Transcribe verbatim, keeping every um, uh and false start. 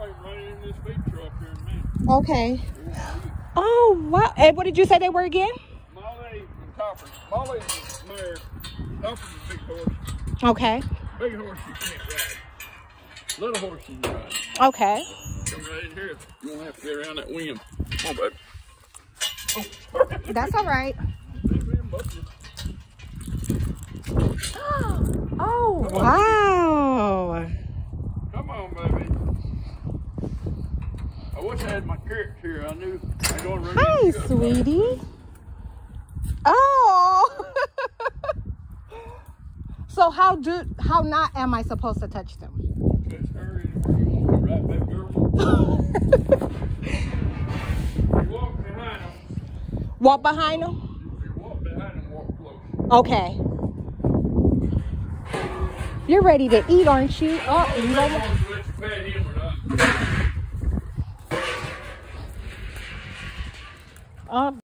probably running in this feed truck here in a minute. Okay. Oh, wow. And what did you say they were again? Molly and Topper. Molly's the mare. Topper's a big horse. Okay. Big horse you can't ride. Little horse you can ride. Okay. Come right in here. You won't have to get around that wing. Come on, baby. Oh, sorry. That's all right. Oh, wow. Come on, baby. I wish I had my carrots here. I knew I was going to run. Hi, sweetie. Oh. So how do how not am I supposed to touch them? Touch her anywhere you want to, right, baby girl? You walk behind them. Walk behind them? You walk behind them, walk close. Okay. You're ready to eat, aren't you? Oh, you know what? Let you pat him or not. Um,